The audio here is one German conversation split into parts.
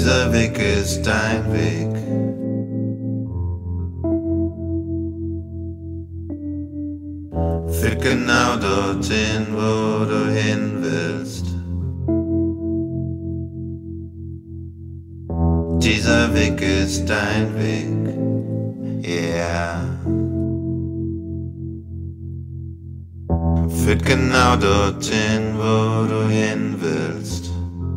Dieser Weg ist dein Weg. Führt genau dorthin, wo du hin willst. Dieser Weg ist dein Weg, yeah. Führt genau dorthin, wo du hin willst.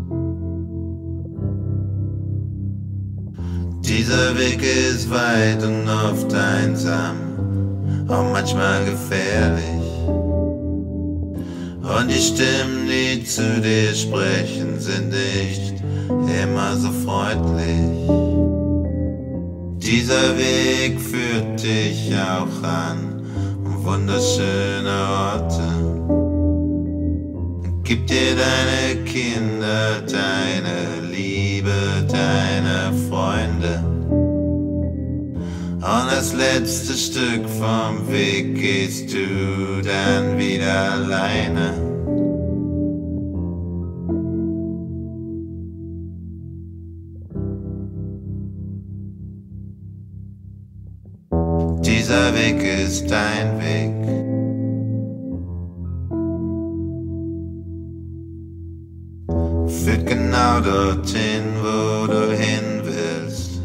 Dieser Weg ist weit und oft einsam, auch manchmal gefährlich. Und die Stimmen, die zu dir sprechen, sind nicht immer so freundlich. Dieser Weg führt dich auch an wunderschöne Orte. Gib dir deine Kinder, deine Liebe, deine Freunde. Und das letzte Stück vom Weg gehst du dann wieder alleine. Dieser Weg ist dein Weg. Führt genau dorthin, wo du hin willst.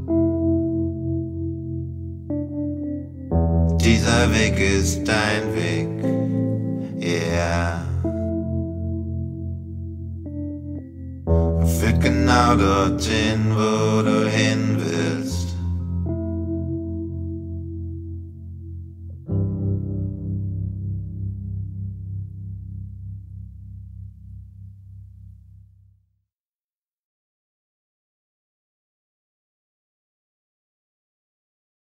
Dieser Weg ist dein Weg, yeah. Führt genau dorthin, wo du hin willst.